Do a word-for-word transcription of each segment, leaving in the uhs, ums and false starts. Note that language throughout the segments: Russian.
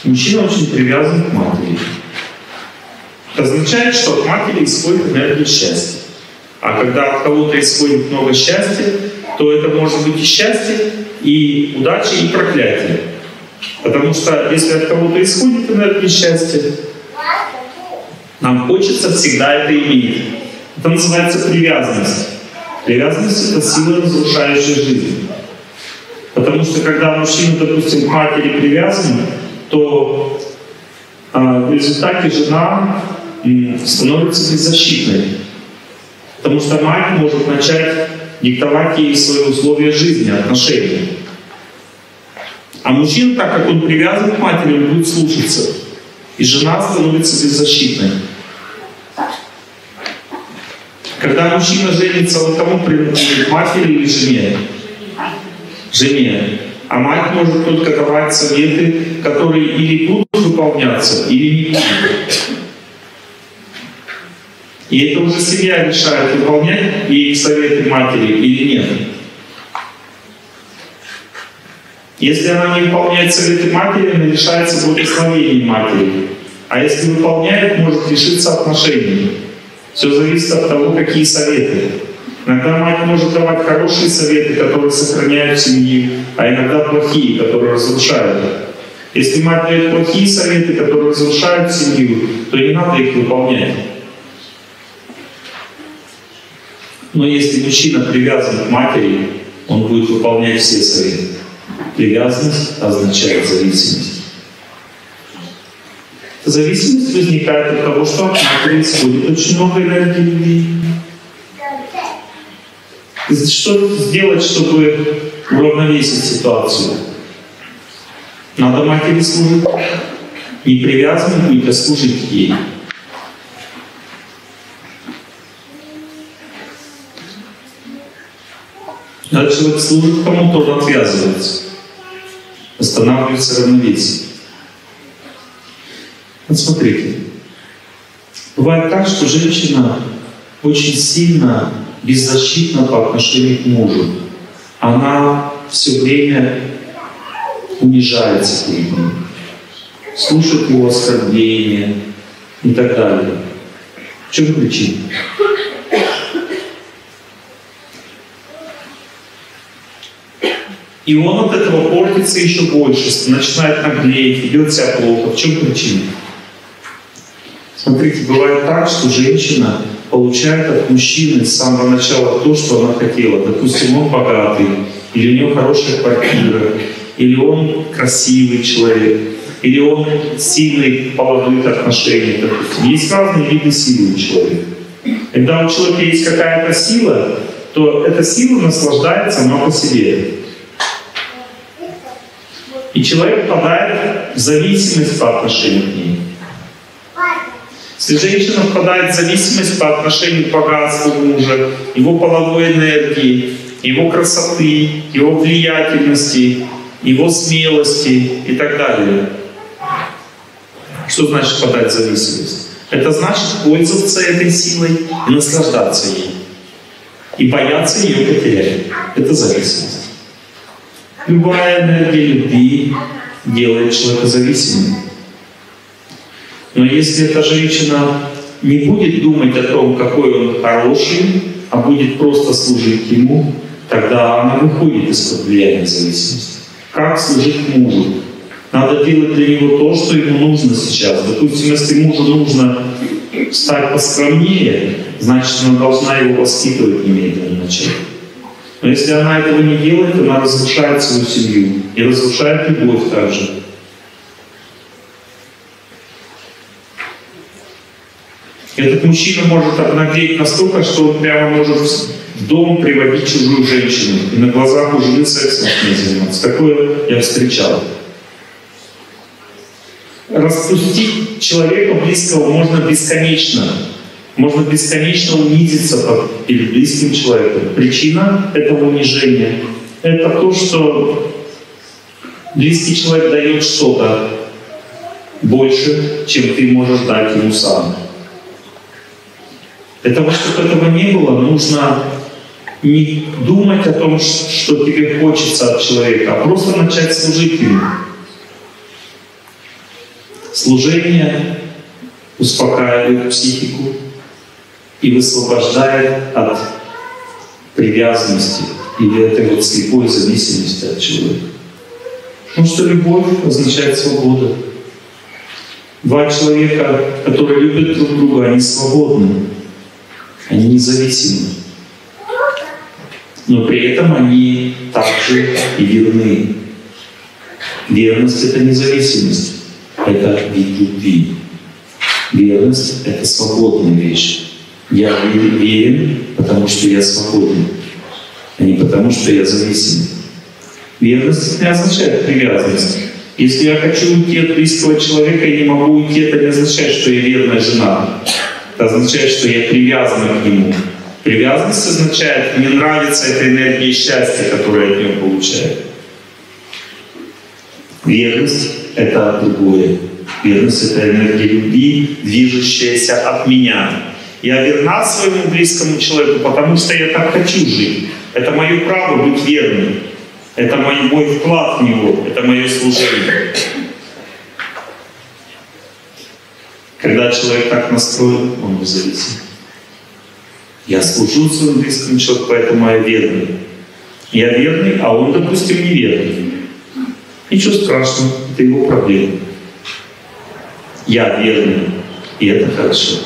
Мужчина очень привязан к матери. Это означает, что от матери исходит энергия счастья. А когда от кого-то исходит много счастья, то это может быть и счастье, и удача, и проклятие. Потому что если от кого-то исходит энергия счастья, нам хочется всегда это иметь. Это называется привязанность. Привязанность — это сила, разрушающая жизнь. Потому что когда мужчина, допустим, к матери привязан, то э, в результате жена э, становится беззащитной. Потому что мать может начать диктовать ей свои условия жизни, отношений. А мужчина, так как он привязан к матери, он будет слушаться. И жена становится беззащитной. Когда мужчина женится, он кому принадлежит? Матери или жене? Жене. А мать может только давать советы, которые или будут выполняться, или не будут. И это уже семья решает, выполнять ей советы матери или нет. Если она не выполняет советы матери, она лишается благословения матери. А если выполняет, может лишиться отношений. Все зависит от того, какие советы. Иногда мать может давать хорошие советы, которые сохраняют семью, а иногда плохие, которые разрушают. Если мать дает плохие советы, которые разрушают семью, то не надо их выполнять. Но если мужчина привязан к матери, он будет выполнять все советы. Привязанность означает зависимость. Зависимость возникает от того, что от матери исходит очень много энергии любви. Что сделать, чтобы уравновесить ситуацию? Надо матери служить. Не привязанным быть, а служить ей. Когда человек служит кому-то, он отвязывается. Останавливается равновесие. Вот смотрите. Бывает так, что женщина очень сильно беззащитна по отношению к мужу. Она все время унижается перед ним, слушает его оскорбления и так далее. В чем причина? И он от этого портится еще больше, начинает наглеть, ведет себя плохо. В чем причина? Смотрите, бывает так, что женщина получает от мужчины с самого начала то, что она хотела. Допустим, он богатый, или у него хорошая квартира, или он красивый человек, или он сильный в половых отношениях. Допустим. Есть разные виды силы у человека. Когда у человека есть какая-то сила, то эта сила наслаждается сама по себе. И человек впадает в зависимость по отношению к ней. Если женщина впадает в зависимость по отношению к богатству мужа, его половой энергии, его красоты, его влиятельности, его смелости и так далее. Что значит впадать в зависимость? Это значит пользоваться этой силой и наслаждаться ей. И бояться ее потерять. Это зависимость. Любая энергия любви делает человека зависимым. Но если эта женщина не будет думать о том, какой он хороший, а будет просто служить ему, тогда она выходит из-под влияния зависимости. Как служить мужу? Надо делать для него то, что ему нужно сейчас. Допустим, если мужу нужно стать поскромнее, значит, она должна его воспитывать немедленно начать. Но если она этого не делает, она разрушает свою семью и разрушает любовь также. Этот мужчина может обнаглеть настолько, что он прямо может в дом приводить чужую женщину и на глазах у жены сексом с ней заниматься. Такое я встречал. Распустить человека близкого можно бесконечно. Можно бесконечно унизиться перед близким человеком. Причина этого унижения — это то, что близкий человек дает что-то больше, чем ты можешь дать ему сам. Для того, чтобы этого не было, нужно не думать о том, что тебе хочется от человека, а просто начать служить ему. Служение успокаивает психику и высвобождает от привязанности или этой вот слепой зависимости от человека. Потому что любовь означает свободу. Два человека, которые любят друг друга, они свободны, они независимы. Но при этом они также и верны. Верность — это независимость, это вид любви. Верность — это свободная вещь. Я верен, потому что я свободен, а не потому что я зависим. Верность не означает привязанность. Если я хочу уйти от близкого человека и не могу уйти, это не означает, что я верная жена. Это означает, что я привязан к нему. Привязанность означает, мне нравится эта энергия счастья, которую я от него получаю. Верность — это другое. Верность — это энергия любви, движущаяся от меня. Я верна своему близкому человеку, потому что я так хочу жить. Это мое право быть верным. Это мой, мой вклад в него, это мое служение. Когда человек так настроен, он независим. Я служу своему близкому человеку, поэтому я верный. Я верный, а он, допустим, неверный. Ничего страшного, это его проблема. Я верный, и это хорошо.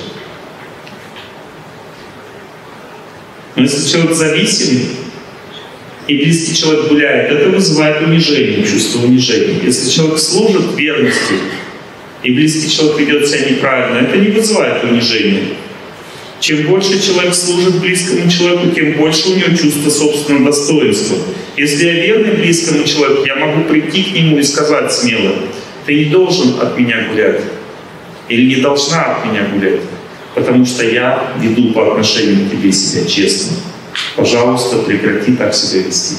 Но если человек зависимый, и близкий человек гуляет, это вызывает унижение, чувство унижения. Если человек служит верности, и близкий человек ведет себя неправильно, это не вызывает унижения. Чем больше человек служит близкому человеку, тем больше у него чувство собственного достоинства. Если я верный близкому человеку, я могу прийти к нему и сказать смело: ты не должен от меня гулять, или не должна от меня гулять, потому что я веду по отношению к тебе себя честно. Пожалуйста, прекрати так себя вести.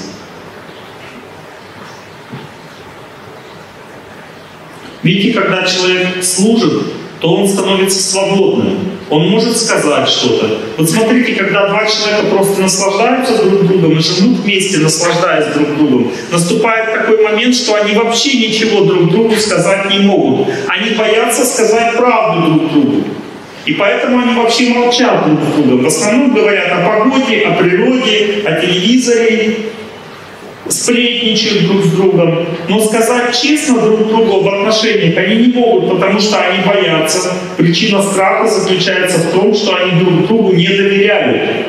Видите, когда человек служит, то он становится свободным. Он может сказать что-то. Вот смотрите, когда два человека просто наслаждаются друг другом и живут вместе, наслаждаясь друг другом, наступает такой момент, что они вообще ничего друг другу сказать не могут. Они боятся сказать правду друг другу. И поэтому они вообще молчат друг с другом. В основном говорят о погоде, о природе, о телевизоре, сплетничают друг с другом. Но сказать честно друг другу в отношениях они не могут, потому что они боятся. Причина страха заключается в том, что они друг другу не доверяют.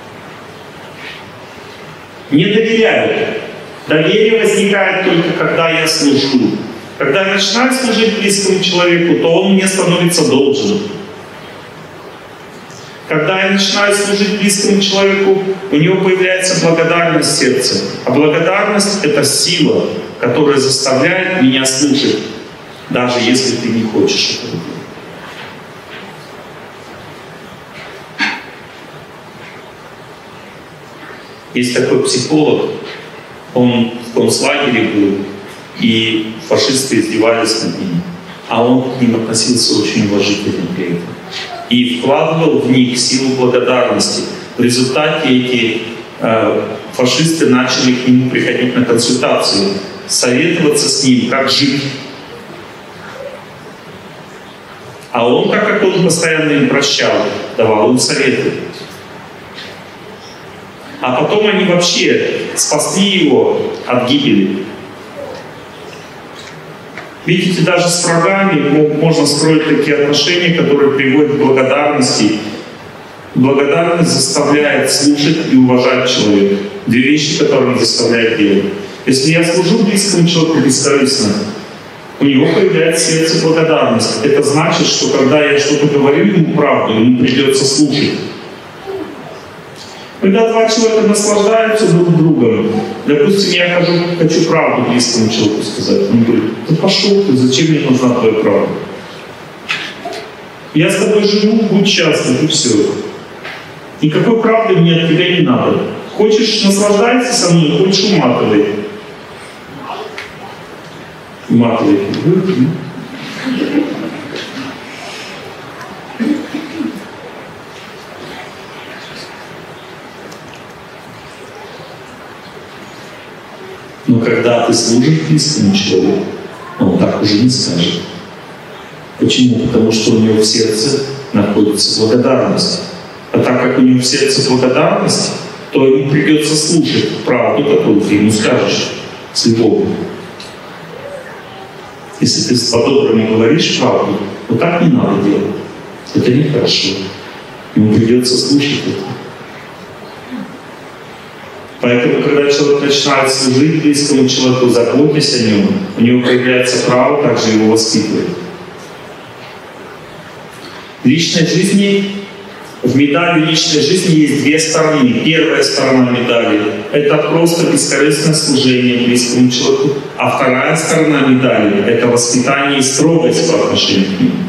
Не доверяют. Доверие возникает только когда я служу. Когда я начинаю служить близкому человеку, то он мне становится должен. Когда я начинаю служить близкому человеку, у него появляется благодарность в сердце. А благодарность — это сила, которая заставляет меня слушать, даже если ты не хочешь этого делать. Есть такой психолог, он в концлагере был, и фашисты издевались над ним, а он к ним относился очень уважительно при этом. И вкладывал в них силу благодарности. В результате эти э, фашисты начали к нему приходить на консультацию, советоваться с ним, как жить. А он, так как он постоянно им прощал, давал им советы. А потом они вообще спасли его от гибели. Видите, даже с врагами можно строить такие отношения, которые приводят к благодарности. Благодарность заставляет слушать и уважать человека. Две вещи, которые он заставляет делать. Если я служу близкому человеку бескорыстно, у него появляется в сердце благодарность. Это значит, что когда я что-то говорю ему правду, ему придется слушать. Когда два человека наслаждаются друг другом, допустим, я хожу, хочу правду близкому человеку сказать, он говорит: да пошел ты, зачем мне нужна твоя правда? Я с тобой живу, будь счастлив, и все. Никакой правды мне от тебя не надо. Хочешь — наслаждайся со мной, хочешь — уматывай. Уматывай. Но когда ты служишь близкому человеку, он так уже не скажет. Почему? Потому что у него в сердце находится благодарность. А так как у него в сердце благодарность, то ему придется слушать правду, которую ты ему скажешь с любовью. Если ты по-доброму говоришь правду, то так не надо делать. Это нехорошо. Ему придется слушать это. Поэтому, когда человек начинает служить близкому человеку, заботясь о нем, у него появляется право также его воспитывать. В личной жизни, в медали личной жизни есть две стороны. Первая сторона медали — это просто бескорыстное служение близкому человеку, а вторая сторона медали — это воспитание и строгость по отношению к нему.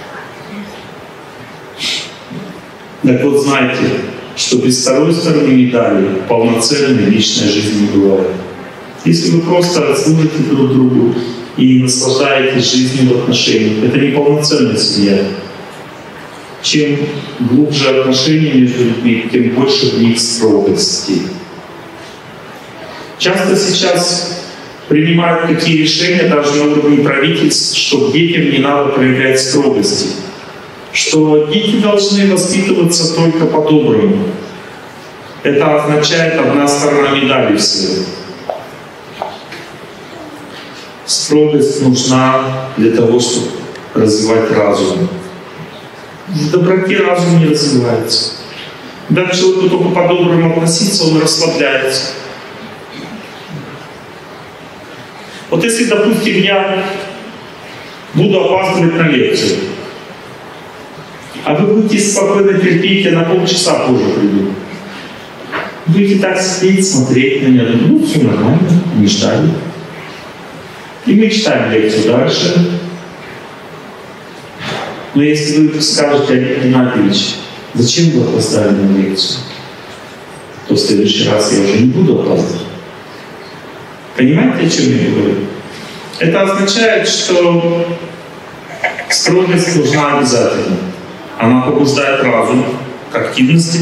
Так вот, знайте, что без второй стороны медали полноценной личной жизни не бывает. Если вы просто служите друг другу и наслаждаетесь жизнью в отношениях, это не полноценная семья. Чем глубже отношения между людьми, тем больше в них строгости. Часто сейчас принимают такие решения даже на уровне правительств, что детям не надо проявлять строгости, что дети должны воспитываться только по-доброму. Это означает одна сторона медали всего. Строгость нужна для того, чтобы развивать разум. В доброте разум не развивается. Когда к человеку только по-доброму относиться, он расслабляется. Вот если, допустим, я буду опаздывать на лекцию, а вы будете спокойно терпеть, я на полчаса позже приду. Будете так сидеть, смотреть на меня, ну, все нормально, не ждали. И мы читаем лекцию дальше. Но если вы скажете: Олег Геннадьевич, зачем вы опоздали на лекцию, то в следующий раз я уже не буду опаздывать. Понимаете, о чем я говорю? Это означает, что строгость нужна обязательно. Она побуждает разум к активности.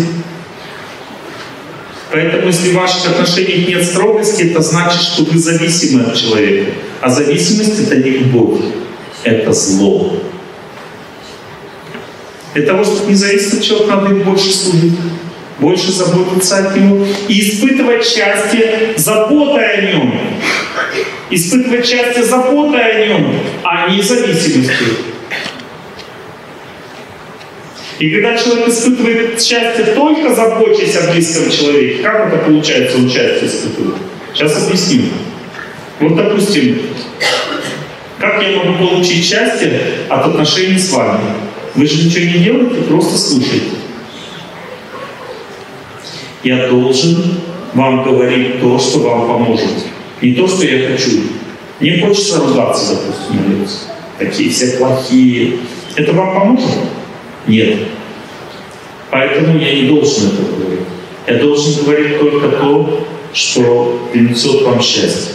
Поэтому, если в ваших отношениях нет строгости, это значит, что вы зависимы от человека. А зависимость — это не любовь, это зло. Для того, чтобы не зависеть от человека, надо им больше служить, больше заботиться от него и испытывать счастье заботой о нем. Испытывать счастье заботой о нем, а не зависимостью. И когда человек испытывает счастье только заботясь о близком человеке, как это получается, он счастье испытывает? Сейчас объясню. Вот, допустим, как я могу получить счастье от отношений с вами? Вы же ничего не делаете, просто слушаете. Я должен вам говорить то, что вам поможет. Не то, что я хочу. Мне хочется ругаться, допустим, на лекции. Такие все плохие. Это вам поможет? Нет. Поэтому я не должен это говорить. Я должен говорить только то, что принесет вам счастье.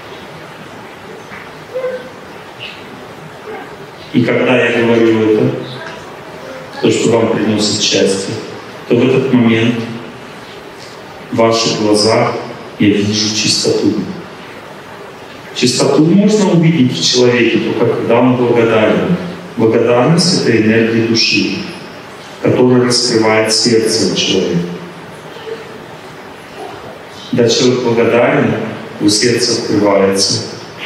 И когда я говорю это, то, что вам приносит счастье, то в этот момент в ваших глазах я вижу чистоту. Чистоту можно увидеть в человеке только когда он благодарен. Благодарность — это энергия души, которая раскрывает сердце у человека. Когда человек благодарен, его сердце открывается.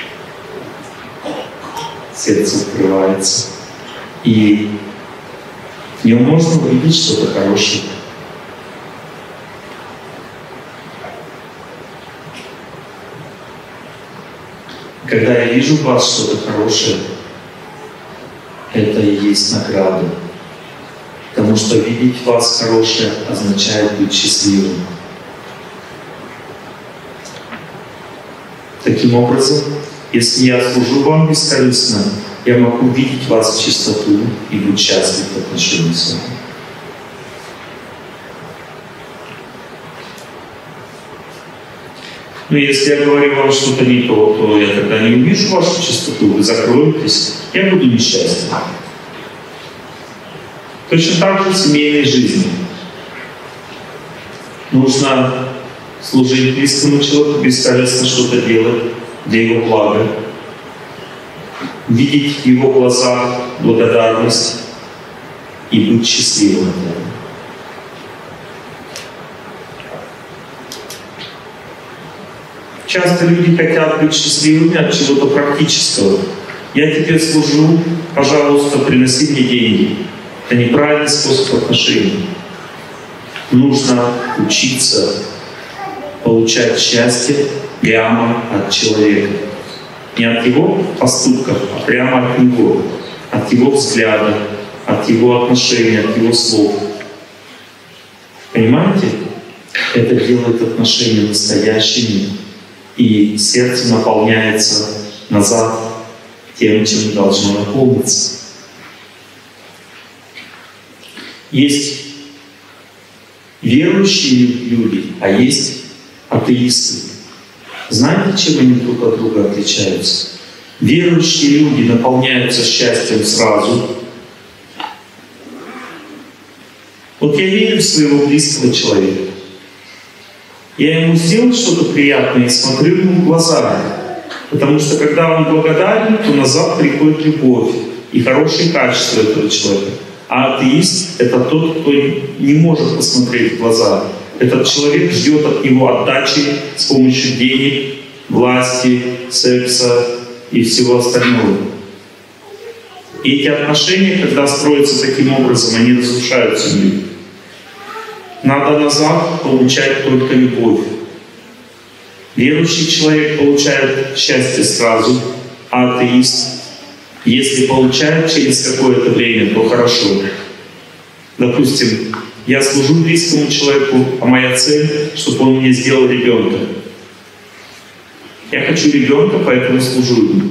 Сердце открывается. И в нем можно увидеть что-то хорошее. Когда я вижу в вас что-то хорошее, это и есть награда. Потому что видеть в вас хорошее означает быть счастливым. Таким образом, если я служу вам бескорыстно, я могу видеть вас в чистоту и быть счастлив в отношении с вами. Но если я говорю вам что-то не то, то я тогда не увижу вашу чистоту, вы закроетесь, я буду несчастен. Точно так же в семейной жизни. Нужно служить близкому человеку, бескорыстно что-то делать для его блага. видеть в его глазах благодарность и быть счастливым. Часто люди хотят быть счастливыми от чего-то практического. Я тебе служу, пожалуйста, приноси мне деньги. Это неправильный способ отношений. Нужно учиться получать счастье прямо от человека. Не от его поступков, а прямо от него. От его взгляда, от его отношений, от его слов. Понимаете? Это делает отношения настоящими, и сердце наполняется назад тем, чем должно наполниться. Есть верующие люди, а есть атеисты. Знаете, чем они друг от друга отличаются? Верующие люди наполняются счастьем сразу. Вот я верю в своего близкого человека. Я ему сделал что-то приятное и смотрю ему в глаза. Потому что когда он благодарен, то назад приходит любовь и хорошие качества этого человека. А атеист — это тот, кто не может посмотреть в глаза. Этот человек ждет от него отдачи с помощью денег, власти, секса и всего остального. И эти отношения, когда строятся таким образом, они разрушают семью. Надо назад получать только любовь. Верующий человек получает счастье сразу, а атеист, если получает через какое-то время, то хорошо. Допустим, я служу близкому человеку, а моя цель, чтобы он мне сделал ребенка. Я хочу ребенка, поэтому служу ему.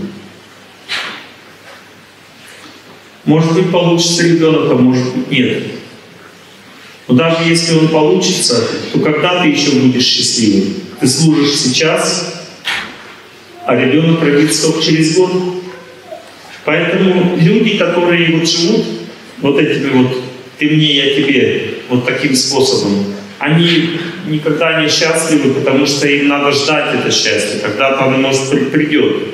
Может быть, получится ребенок, а может быть, нет. Но даже если он получится, то когда ты еще будешь счастливым? Ты служишь сейчас, а ребенок родится только через год. Поэтому люди, которые вот живут вот этими вот «ты мне, я тебе», вот таким способом, они никогда не счастливы, потому что им надо ждать это счастье, когда-то оно, может, придет.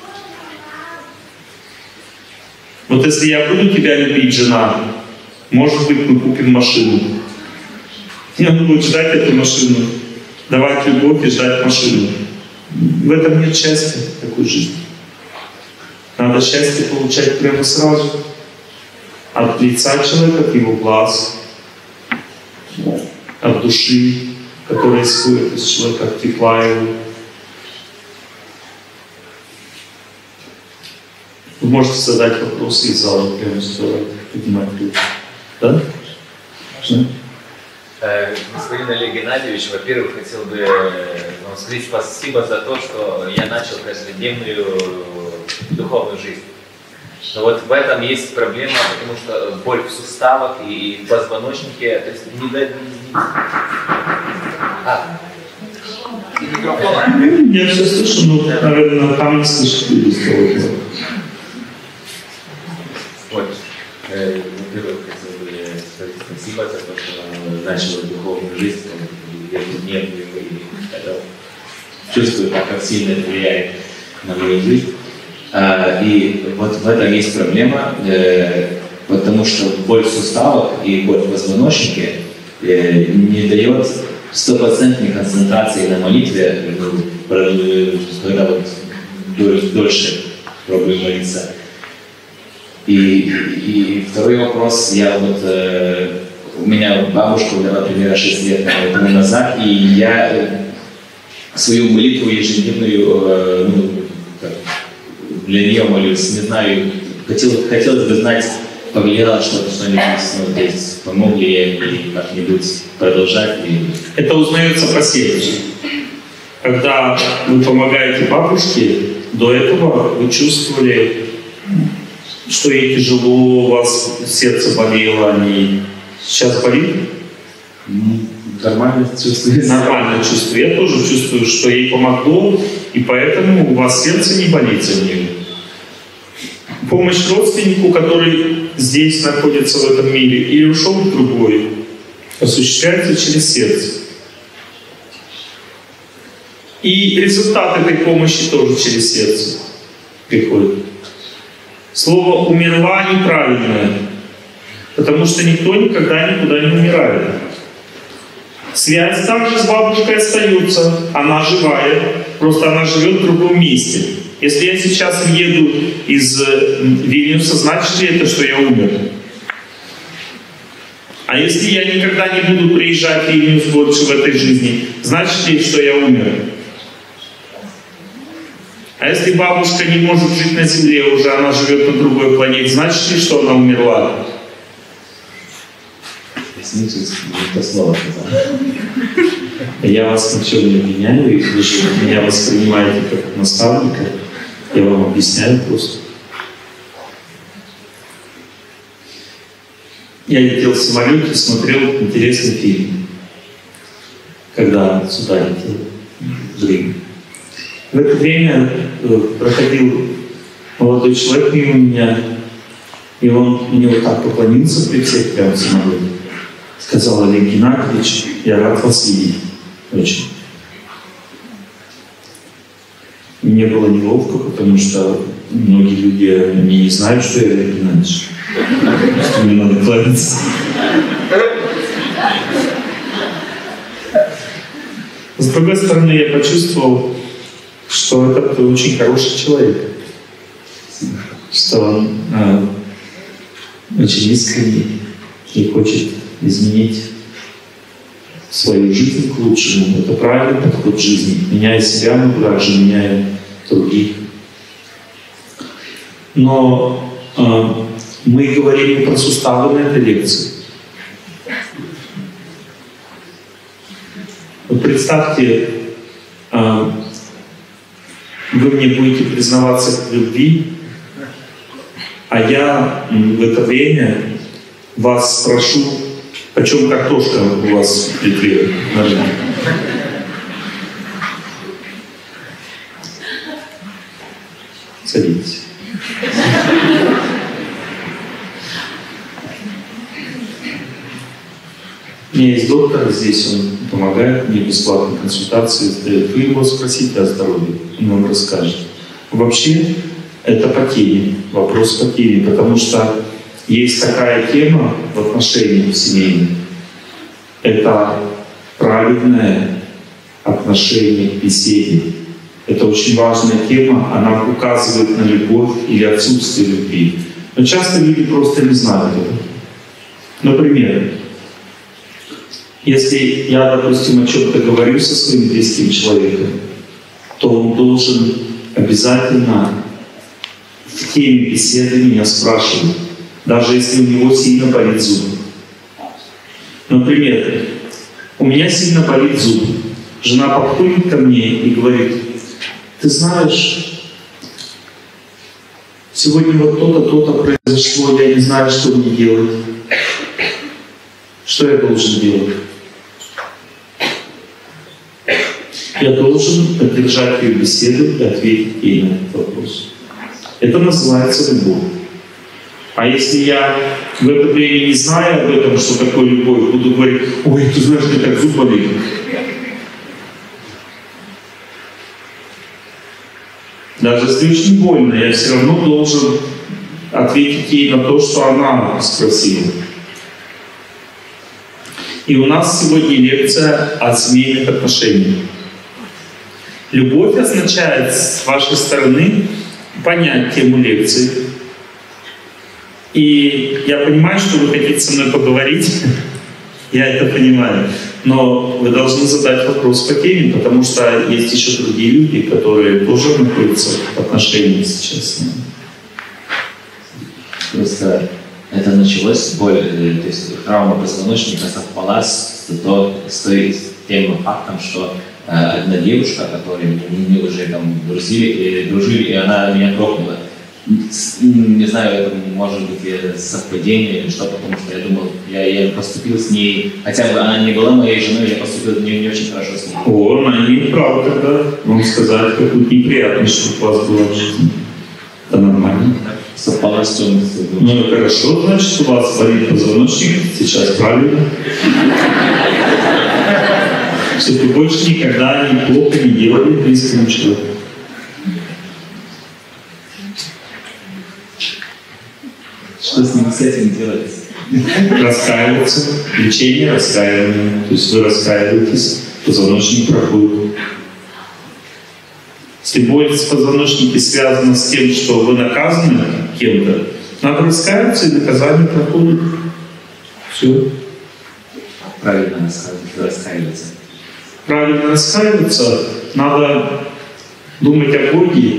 Вот если я буду тебя любить, жена, может быть, мы купим машину. И он будет ждать эту машину, давать любовь и ждать машину. В этом нет счастья, такой жизни. Надо счастье получать прямо сразу. От лица человека, от его глаз, от души, которая исходит из человека, от тепла его. Вы можете задать вопросы из зала, прямо задавать, поднимать руку. Да? Можно? Господин Олег Геннадьевич, во-первых, хотел бы вам сказать спасибо за то, что я начал каждодневную духовную жизнь. Но вот в этом есть проблема, потому что боль в суставах и в позвоночнике, то есть не дает... А. Микрофон. Я все слышу, но, наверное, там не слышу. Вот. Во-первых, хотел бы сказать спасибо за то, что начал духовную жизнь, ежедневную, и чувствую, как сильно это влияет на мою жизнь. И вот в этом есть проблема, потому что боль в суставах и боль в позвоночнике не дает стопроцентной концентрации на молитве, когда вот дольше пробую молиться. И, и второй вопрос, я вот, э, у меня бабушка умерла примерно шесть лет тому назад, и я свою молитву ежедневную, э, ну, как, для нее молюсь, не знаю, хотел, хотелось бы знать, повлияло что-то, что-нибудь, ну, здесь, помог ли я ей как-нибудь продолжать. И... Это узнается по сердцу. Когда вы помогаете бабушке, до этого вы чувствовали, что ей тяжело, у вас сердце болело, они сейчас болит? Нормально чувствую. Нормально чувствую. Я тоже чувствую, что ей помогло, и поэтому у вас сердце не болит за нее. Помощь родственнику, который здесь находится в этом мире, или ушел в другой, осуществляется через сердце. И результат этой помощи тоже через сердце приходит. Слово «умерла» неправильное, потому что никто никогда никуда не умирает. Связь также с бабушкой остается, она живая, просто она живет в другом месте. Если я сейчас еду из Вильнюса, значит ли это, что я умер? А если я никогда не буду приезжать в Вильнюс больше в этой жизни, значит ли, что я умер? А если бабушка не может жить на Земле, уже она живет на другой планете, значит ли, что она умерла? Это слово сказал. Я вас ничего не обвиняю, и вы же меня воспринимаете как наставника. Я вам объясняю просто. Я летел в самолете и смотрел интересный фильм, когда сюда летел, в Рим. В это время проходил молодой человек мимо меня, и он мне вот так поклонился при всех прямо в самолете. Сказал: Олег Геннадьевич, я рад вас видеть. Очень. Мне было неловко, потому что многие люди не знают, что я Олег Геннадьевич. Что мне надо кланяться. С другой стороны, я почувствовал, что это очень хороший человек. Что он э, очень искренний и хочет изменить свою жизнь к лучшему. Это правильный подход к жизни. Меняя себя, мы также меняем других. Но э, мы говорим про суставы на этой лекции. Вот представьте, э, вы мне будете признаваться в любви, а я в это время вас спрошу, почем картошка у вас в плитве на рынке. Садитесь. У меня есть доктор здесь, он помогает мне бесплатной консультации. Вы его спросите о здоровье, он вам расскажет. Вообще, это по теме, вопрос по теме, потому что есть такая тема в отношениях семейных. Это правильное отношение к беседе. Это очень важная тема, она указывает на любовь или отсутствие любви. Но часто люди просто не знают этого. Например, если я, допустим, о чем-то говорю со своим близким человеком, то он должен обязательно в теме беседы меня спрашивать, даже если у него сильно болит зуб. Например, у меня сильно болит зуб. Жена подходит ко мне и говорит: ты знаешь, сегодня вот то-то, то-то произошло, я не знаю, что мне делать. Что я должен делать? Я должен поддержать ее беседу и ответить ей на этот вопрос. Это называется любовь. А если я в это время не знаю об этом, что такое любовь, буду говорить: ой, ты знаешь, мне так зуб болит. Даже если очень больно, я все равно должен ответить ей на то, что она спросила. И у нас сегодня лекция о семейных отношениях. Любовь означает с вашей стороны понять тему лекции. И я понимаю, что вы хотите со мной поговорить, я это понимаю, но вы должны задать вопрос по теме, потому что есть еще другие люди, которые тоже находятся в отношениях сейчас. Просто это началось, боль, то есть травма позвоночника совпала с, то, с, с тем фактом, что э, одна девушка, которой мы уже там дружили, дружили, и она меня трогнула. Не знаю, это может быть совпадение или что, потому что я думал, я, я поступил с ней, хотя бы она не была моей женой, я поступил не, не очень хорошо с ней. О, она не прав тогда. Вам сказать, как будет неприятно, чтобы у вас была в жизни. Это нормально. Совпало с тем. Ну хорошо, значит, у вас болит позвоночник, сейчас правильно. Чтобы вы больше никогда неплохо не делали близкому человеку. Что с ним, с этим делать? Раскаиваться, лечение, раскаивание. То есть вы раскаиваетесь, позвоночник проходит. Если боль в позвоночнике связана с тем, что вы наказаны кем-то, надо раскаиваться, и наказание проходит. Все. Правильно раскаиваться. Правильно раскаиваться, надо думать о Боге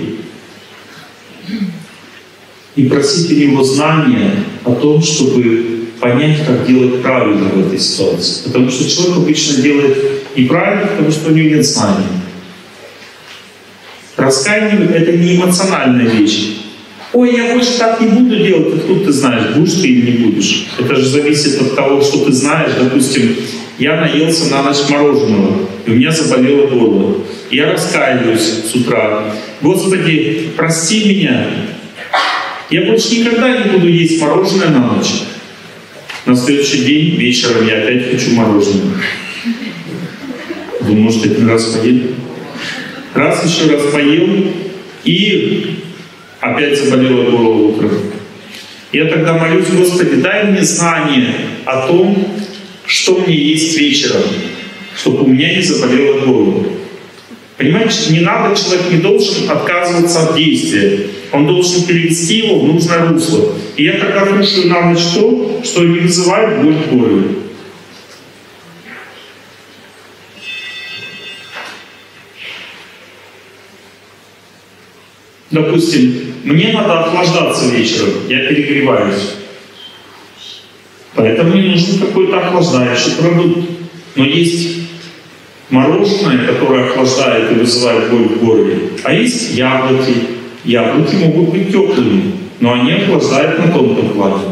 и просить у Него знания о том, чтобы понять, как делать правильно в этой ситуации. Потому что человек обычно делает неправильно, потому что у него нет знаний. Раскаяние — это не эмоциональная вещь. Ой, я больше так не буду делать. Откуда ты знаешь, будешь ты или не будешь? Это же зависит от того, что ты знаешь. Допустим, я наелся на ночь мороженого, и у меня заболело горло. Я раскаиваюсь с утра. Господи, прости меня. Я больше никогда не буду есть мороженое на ночь. На следующий день вечером я опять хочу мороженое. Вы, может, один раз поел? Раз еще раз поел, и опять заболело горло утром. Я тогда молюсь: Господи, дай мне знание о том, что мне есть вечером, чтобы у меня не заболело горло. Понимаете, не надо, человек не должен отказываться от действия. Он должен перевести его в нужное русло. И я тогда кушаю на ночь то, что не вызывает боль в горле. Допустим, мне надо охлаждаться вечером, я перегреваюсь. Поэтому мне нужен какой-то охлаждающий продукт. Но есть мороженое, которое охлаждает и вызывает боль в горле, а есть яблоки. Яблоки могут быть теплыми, но они охлаждают на тонком плане.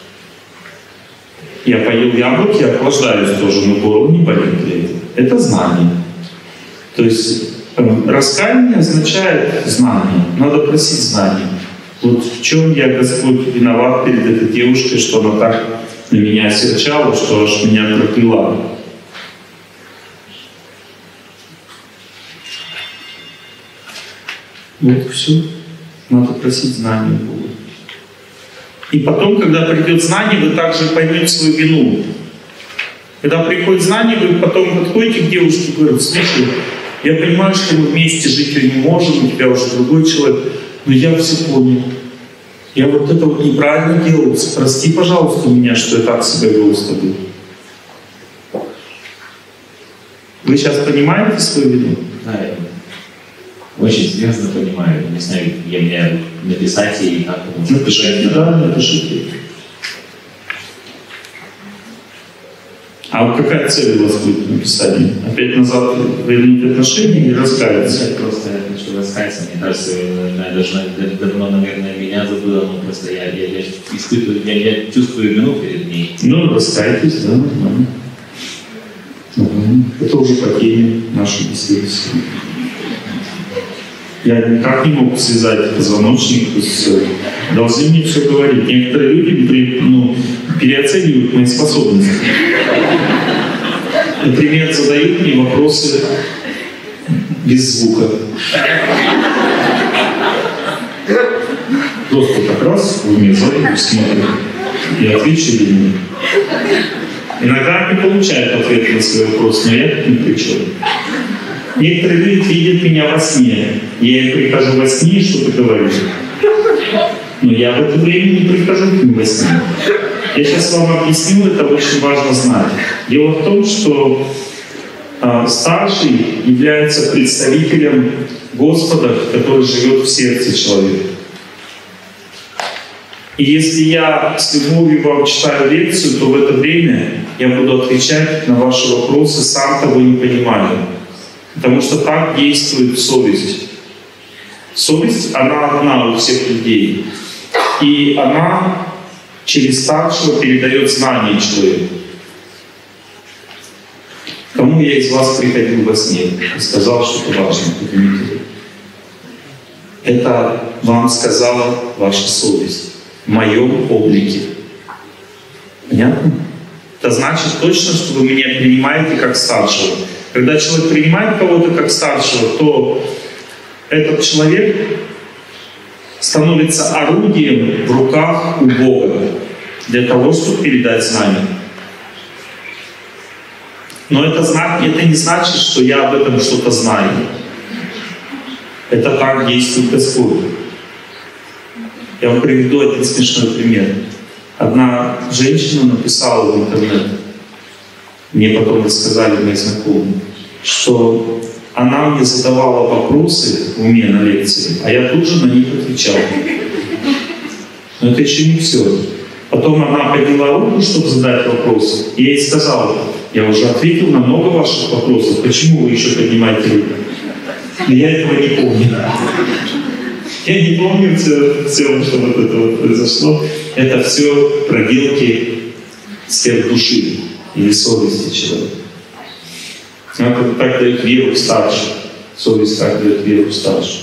Я поел яблоки, охлаждаюсь тоже, но горло не болит для этого. Это знание. То есть раскаяние означает знание. Надо просить знания. Вот в чем я, Господь, виноват перед этой девушкой, что она так на меня осерчала, что аж меня прокляла. Вот и все. Надо просить знания у Бога. И потом, когда придет знание, вы также поймете свою вину. Когда приходит знание, вы потом подходите к девушке и говорите: слушай, я понимаю, что мы вместе жить не можем, у тебя уже другой человек, но я все понял. Я вот это вот неправильно делал. Прости, пожалуйста, меня, что я так себя вел с тобой. Вы сейчас понимаете свою вину? Да, я очень серьезно понимаю. Не знаю, где мне написать и как это... Напишите, да, напишите. А вот какая цель у вас будет написания? Опять назад вернуть отношения или раскаяться? Я просто хочу раскаяться. Мне кажется, я даже давно, наверное, меня забыла, но просто я, я, я испытываю, я, я чувствую вину перед ней. Ну, раскайтесь, да, нормально. Это уже покинем нашу беседу. Я никак не мог связать позвоночник с... Должны мне все говорить. Некоторые люди ну, переоценивают мои способности. Например, задают мне вопросы без звука. Просто как раз вы мне задаете, смотрите. Я отвечу или нет. Иногда не получают ответ на свой вопрос, но я не кричу. Некоторые люди видят меня во сне. Я им прихожу во сне и что-то говорю. Но я в это время не прихожу к ним во сне. Я сейчас вам объясню, это очень важно знать. Дело в том, что э, старший является представителем Господа, который живет в сердце человека. И если я с любовью вам читаю лекцию, то в это время я буду отвечать на ваши вопросы, сам того не понимаю. Потому что так действует совесть. Совесть, она одна у всех людей. И она через старшего передает знания человеку. Кому я из вас приходил во сне и сказал что-то важное, поднимите. Это вам сказала ваша совесть в моем облике. Понятно? Это значит точно, что вы меня принимаете как старшего. Когда человек принимает кого-то как старшего, то этот человек становится орудием в руках у Бога для того, чтобы передать знания. Но это, знак, это не значит, что я об этом что-то знаю. Это так действует Господь. Я вам приведу один смешной пример. Одна женщина написала в интернет, мне потом рассказали мои знакомые, что она мне задавала вопросы в уме на лекции, а я тут же на них отвечал. Но это еще не все. Потом она подняла руку, чтобы задать вопросы, и я ей сказал: я уже ответил на много ваших вопросов, почему вы еще поднимаете руку? Но я этого не помню. Я не помню все, все, что вот это вот произошло. Это все проделки сфер души или совести человека. Это так дает веру в старших. Совесть так дает веру в старших.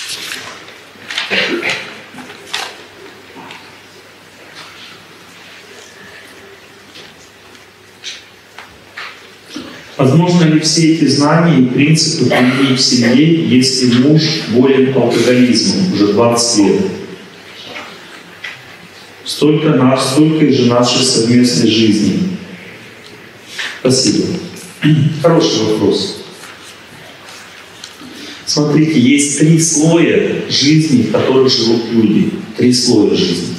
Возможно ли все эти знания и принципы применить в семье, если муж болен алкоголизмом уже двадцать лет? Столько нас, столько и же нашей совместной жизни. Спасибо. Хороший вопрос. Смотрите, есть три слоя жизни, в которых живут люди. Три слоя жизни.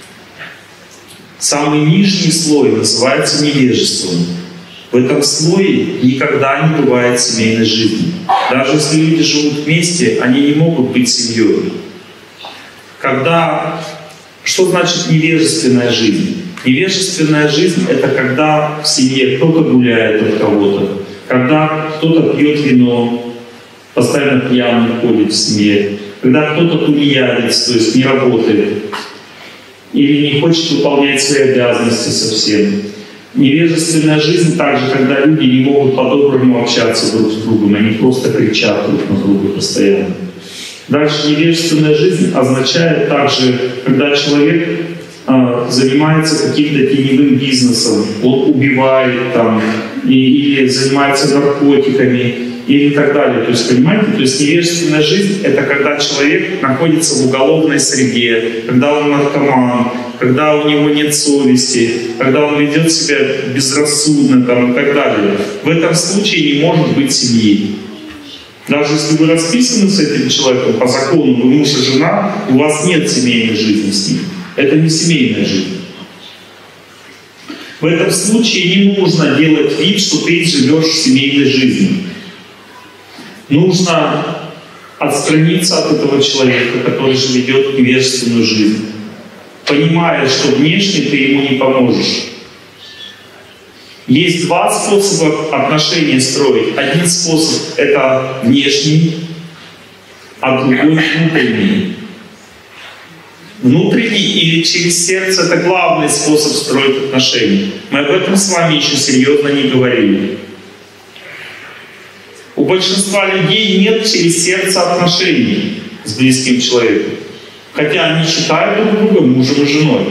Самый нижний слой называется невежеством. В этом слое никогда не бывает семейной жизни. Даже если люди живут вместе, они не могут быть семьей. Когда... Что значит невежественная жизнь? Невежественная жизнь — это когда в семье кто-то гуляет от кого-то, когда кто-то пьет вино, постоянно пьяный ходит в семье, когда кто-то тунеядец, то есть не работает, или не хочет выполнять свои обязанности совсем. Невежественная жизнь также, когда люди не могут по-доброму общаться друг с другом, они просто кричат друг на друга постоянно. Дальше невежественная жизнь означает также, когда человек э, занимается каким-то теневым бизнесом, он убивает там, и, или занимается наркотиками, или так далее. То есть, понимаете, то есть невежественная жизнь — это когда человек находится в уголовной среде, когда он наркоман, когда у него нет совести, когда он ведет себя безрассудно там, и так далее. В этом случае не может быть семьи. Даже если вы расписаны с этим человеком по закону, вы муж и жена, у вас нет семейной жизни с ним. Это не семейная жизнь. В этом случае не нужно делать вид, что ты живешь в семейной жизни. Нужно отстраниться от этого человека, который же ведет невежественную жизнь, понимая, что внешне ты ему не поможешь. Есть два способа отношений строить. Один способ — это внешний, а другой — внутренний. Внутренний или через сердце — это главный способ строить отношения. Мы об этом с вами еще серьезно не говорили. У большинства людей нет через сердце отношений с близким человеком, хотя они считают друг друга мужем и женой.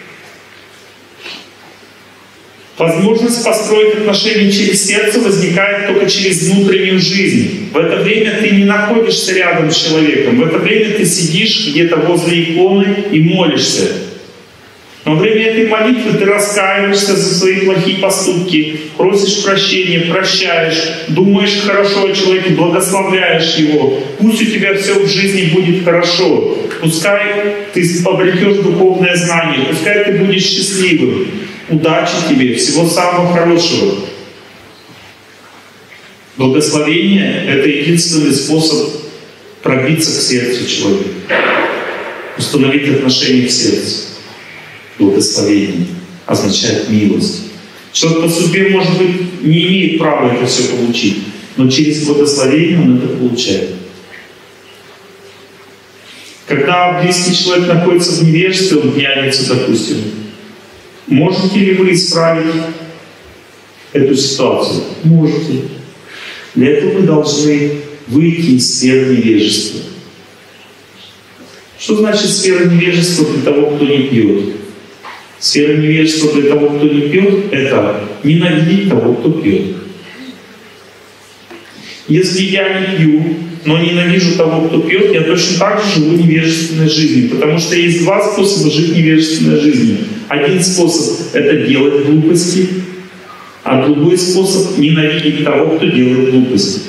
Возможность построить отношения через сердце возникает только через внутреннюю жизнь. В это время ты не находишься рядом с человеком. В это время ты сидишь где-то возле иконы и молишься. Но во время этой молитвы ты раскаиваешься за свои плохие поступки, просишь прощения, прощаешь, думаешь хорошо о человеке, благословляешь его. Пусть у тебя все в жизни будет хорошо. Пускай ты обретешь духовное знание, пускай ты будешь счастливым. Удачи тебе, всего самого хорошего. Благословение — это единственный способ пробиться к сердцу человека, установить отношения в сердце. Благословение означает милость. Человек по судьбе, может быть, не имеет права это все получить, но через благословение он это получает. Когда близкий человек находится в невежестве, он пьяница, допустим, можете ли вы исправить эту ситуацию? Можете. Для этого вы должны выйти из сферы невежества. Что значит сфера невежества для того, кто не пьет? Сфера невежества для того, кто не пьет, это ненавидеть того, кто пьет. Если я не пью, но ненавижу того, кто пьет, я точно так же живу невежественной жизнью. Потому что есть два способа жить невежественной жизнью. Один способ — это делать глупости, а другой способ — ненавидеть того, кто делает глупости.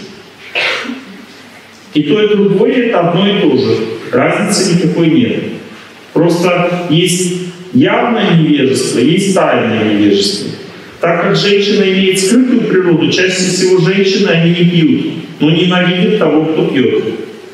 И то, и другое — это одно и то же. Разницы никакой нет. Просто есть явное невежество, есть тайное невежество. Так как женщина имеет скрытую природу, чаще всего женщины, они не пьют, но ненавидят того, кто пьет.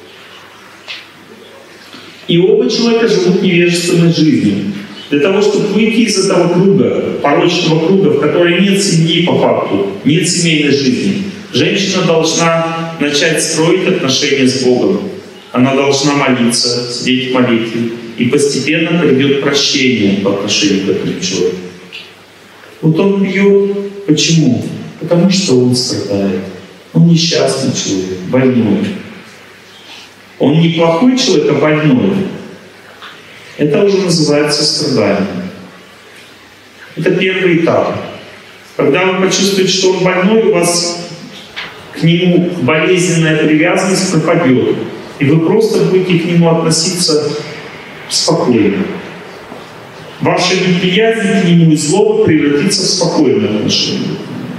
И оба человека живут невежественной жизнью. Для того, чтобы выйти из этого круга, порочного круга, в котором нет семьи по факту, нет семейной жизни, женщина должна начать строить отношения с Богом. Она должна молиться, сидеть в молитве, и постепенно придет прощение по отношению к этому человеку. Вот он пьет. Почему? Потому что он страдает. Он несчастный человек, больной. Он не плохой человек, а больной. Это уже называется страданием. Это первый этап. Когда вы почувствуете, что он больной, у вас к нему болезненная привязанность пропадет. И вы просто будете к нему относиться спокойно. Ваша неприязнь к нему и злоба превратится в спокойное отношение.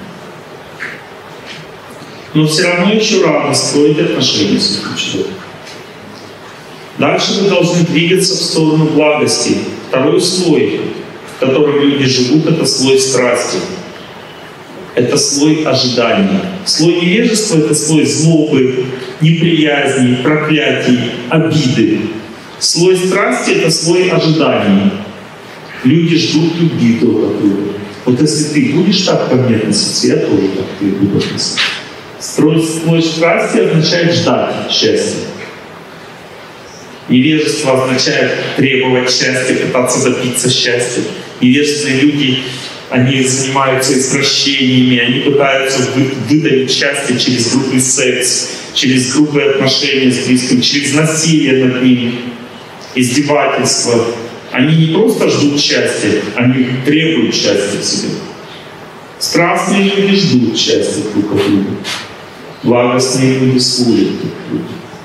Но все равно еще рано строить отношения с этим человеком. Дальше вы должны двигаться в сторону благости. Второй слой, в котором люди живут, это слой страсти. Это слой ожидания. Слой невежества — это слой злобы, неприязни, проклятий, обиды. Слой страсти — это слой ожидания. Люди ждут любви друг от друга. Вот если ты будешь так ко мне относиться, я тоже так к тебе буду относиться. Слой страсти означает ждать счастья. Невежество означает требовать счастья, пытаться добиться счастья. Невежественные люди, они занимаются извращениями, они пытаются выдавить счастье через грубый секс, через грубые отношения с близким, через насилие над ним, издевательство. Они не просто ждут счастья, они требуют счастья в себе. Страстные люди ждут счастья друг от друга. Благостные люди служат друг другу.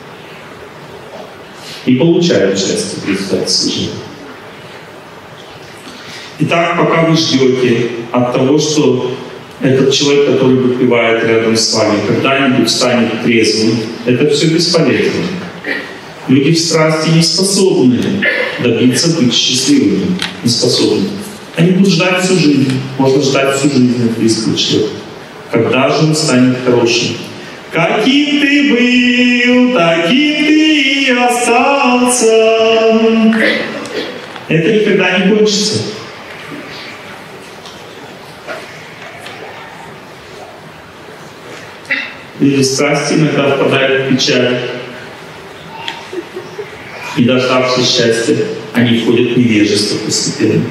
И получают счастье в результате служения. Итак, пока вы ждете от того, что этот человек, который выпивает рядом с вами, когда-нибудь станет трезвым, это все бесполезно. Люди в страсти не способны добиться быть счастливыми, не способны. Они будут ждать всю жизнь. Можно ждать всю жизнь от близкого человека. Когда же он станет хорошим? Каким ты был, таким ты и остался. Это никогда не кончится. Люди страсти иногда впадают в печаль. И, дождавшись счастья, они входят в невежество постепенно.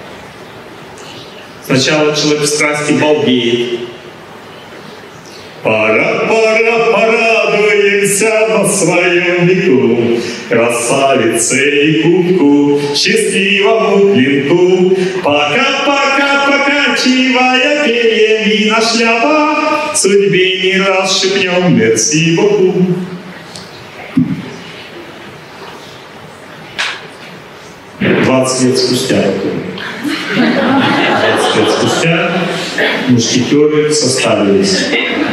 Сначала человек в страсти балдеет. Пора, пора, порадуемся на своем веку, красавице и кубку, счастливому клинку. Пока-пока, покачивая перьями на шляпах, судьбе не раз шепнем мерси Богу. двадцать лет спустя. двадцать лет спустя мушкетеры составились.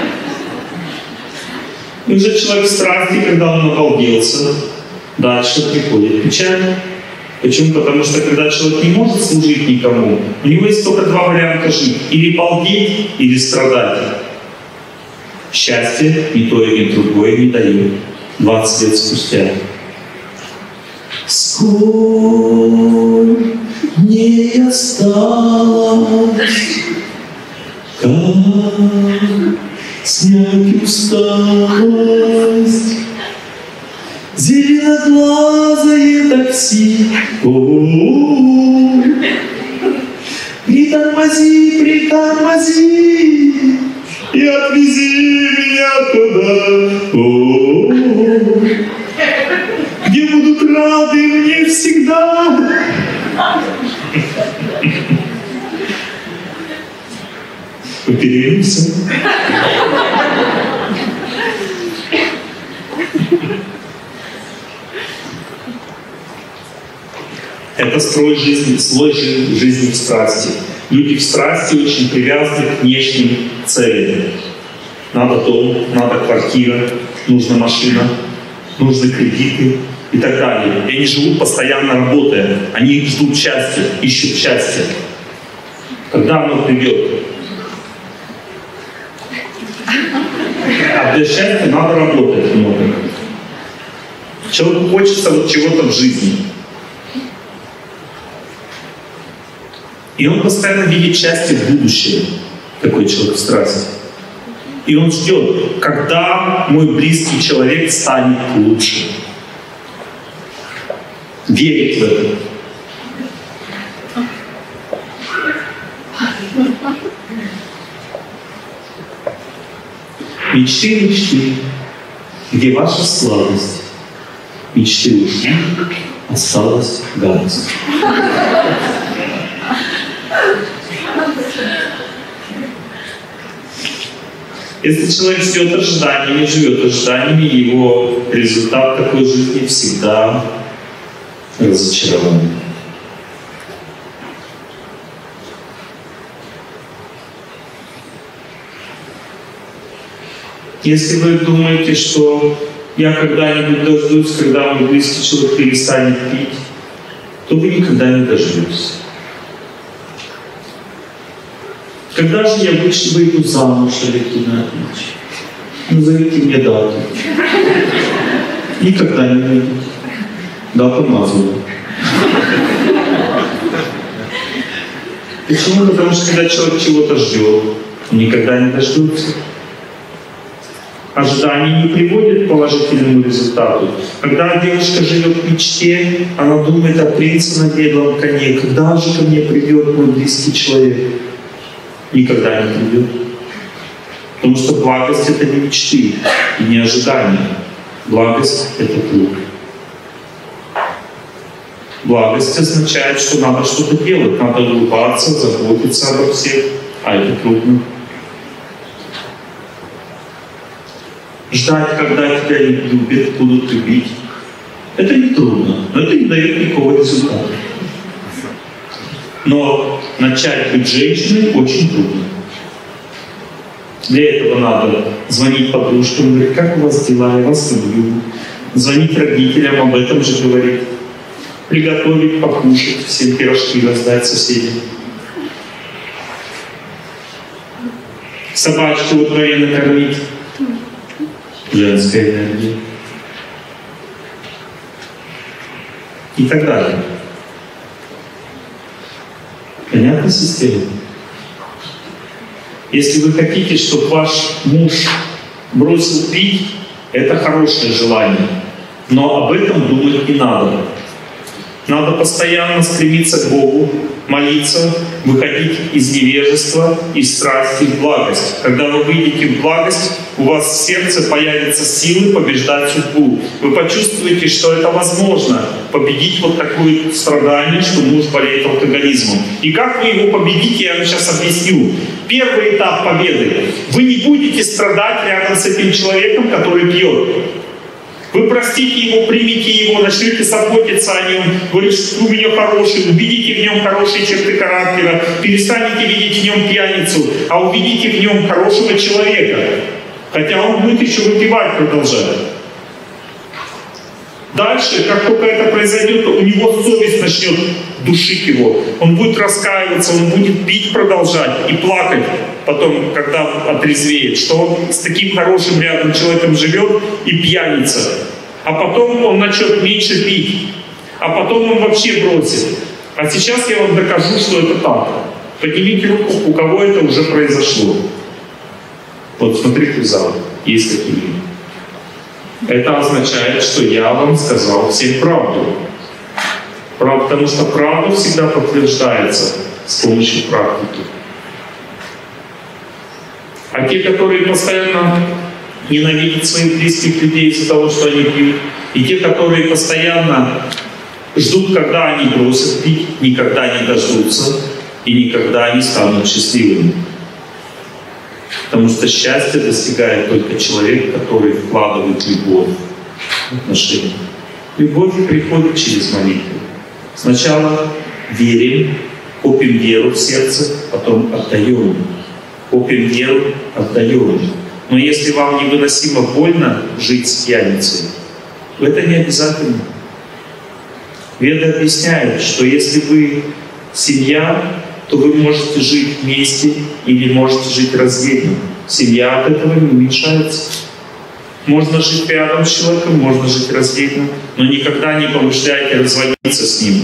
И уже человек в страсти, когда он обалделся, дальше приходит печаль. Почему? Потому что когда человек не может служить никому, у него есть только два варианта жить. Или балдеть, или страдать. Счастье ни то и ни другое не дает. двадцать лет спустя. Сколь не осталось, как снять усталость, зеленоглазое такси. О-о-о. Притормози, притормози и отвези меня туда. О-о-о. Где будут рады мне всегда. Поперемся. это строй жизни, слой жизни в страсти. Люди в страсти очень привязаны к внешним целям. Надо дом, надо квартира, нужна машина, нужны кредиты и так далее. И они живут постоянно работая. Они ждут счастья, ищут счастье. Когда оно придет? А для счастья надо работать много. Человеку хочется вот чего-то в жизни. И он постоянно видит счастье в будущем. Такой человек в страсти. И он ждет, когда мой близкий человек станет лучше. Верит в это. Мечты, мечты, где ваша слабость? Мечты ушли, осталась гадость. Если человек ждет ожиданиями, живет ожиданиями, его результат такой жизни всегда разочарование. Если вы думаете, что я когда-нибудь дождусь, когда мой близкий человек перестанет пить, то вы никогда не дождетесь. Когда же я выйду замуж, Олег Геннадьевич? Назовите мне дату. Никогда не выйдете. Дата названа. Почему? Потому что когда человек чего-то ждет, он никогда не дождется. Ожидание не приводит к положительному результату. Когда девушка живет в мечте, она думает о принце на белом коне. Когда же ко мне придет мой близкий человек? Никогда не придет. Потому что благость — это не мечты и не ожидания. Благость — это труд. Благость означает, что надо что-то делать, надо улыбаться, заботиться обо всех, а это трудно. Ждать, когда тебя любят, будут любить, это не трудно, но это не дает никакого результата. Но начать быть женщиной очень трудно. Для этого надо звонить подружкам, говорить, как у вас дела, я вас люблю. Звонить родителям, об этом же говорить. Приготовить, покушать, всем пирожки раздать соседям. Собачку во дворе накормить. Женская энергия. И так далее. Понятна система? Если вы хотите, чтобы ваш муж бросил пить, это хорошее желание. Но об этом думать не надо. Надо постоянно стремиться к Богу, молиться, выходить из невежества, из страсти в благость. Когда вы выйдете в благость, у вас в сердце появятся силы побеждать судьбу. Вы почувствуете, что это возможно, победить вот такое страдание, что муж болеет алкоголизмом. И как вы его победите, я вам сейчас объясню. Первый этап победы. Вы не будете страдать рядом с этим человеком, который пьет. Вы простите его, примите его, начнете заботиться о нем, говорите, что у меня хороший, увидите в нем хорошие черты характера, перестанете видеть в нем пьяницу, а увидите в нем хорошего человека. Хотя он будет еще выпивать продолжать. Дальше, как только это произойдет, у него совесть начнет душить его. Он будет раскаиваться, он будет пить продолжать и плакать потом, когда отрезвеет, что он с таким хорошим рядом человеком живет и пьяница. А потом он начнет меньше пить. А потом он вообще бросит. А сейчас я вам докажу, что это так. Поднимите руку, у кого это уже произошло. Вот смотрите в зал, есть такие люди. Это означает, что я вам сказал всем правду. Потому что правда всегда подтверждается с помощью практики. А те, которые постоянно ненавидят своих близких людей из-за того, что они пьют, и те, которые постоянно ждут, когда они бросят пить, никогда не дождутся и никогда не станут счастливыми. Потому что счастье достигает только человек, который вкладывает любовь в отношения. Любовь приходит через молитву. Сначала верим, копим веру в сердце, потом отдаем. Копим веру, отдаем. Но если вам невыносимо больно жить с пьяницей, то это не обязательно. Веды объясняют, что если вы семья, то вы можете жить вместе или можете жить раздельно. Семья от этого не уменьшается. Можно жить рядом с человеком, можно жить раздельно, но никогда не помышляйте разводиться с ним.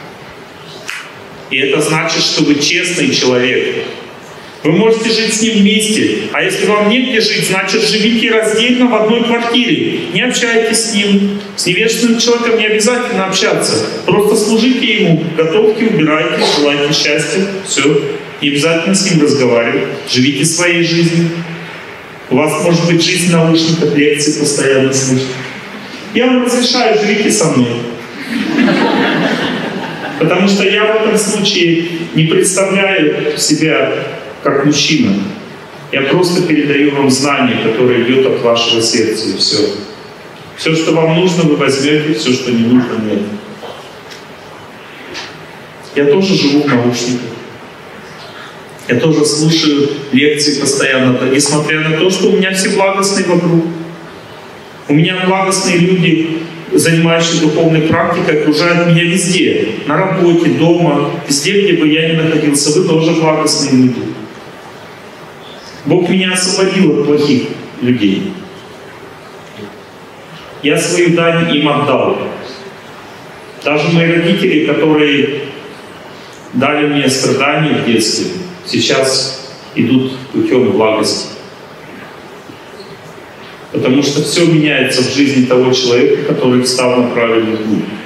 И это значит, что вы честный человек. Вы можете жить с ним вместе, а если вам негде жить, значит, живите раздельно в одной квартире. Не общайтесь с ним. С невежественным человеком не обязательно общаться. Просто служите ему, готовьте, убирайте, желайте счастья. Все. Не обязательно с ним разговаривать. Живите своей жизнью. У вас может быть жизнь в наушниках, лекции постоянно слушать. Я вам разрешаю, живите со мной. Потому что я в этом случае не представляю себя как мужчина. Я просто передаю вам знание, которое идет от вашего сердца, и все. Все, что вам нужно, вы возьмете, все, что не нужно, нет. Я тоже живу в наушниках. Я тоже слушаю лекции постоянно, несмотря на то, что у меня все благостные вокруг. У меня благостные люди, занимающиеся духовной практикой, окружают меня везде. На работе, дома, везде, где бы я ни находился. Вы тоже благостные люди. Бог меня освободил от плохих людей. Я свою дань им отдал. Даже мои родители, которые дали мне страдания в детстве, сейчас идут путем благости. Потому что все меняется в жизни того человека, который встал на правильный путь.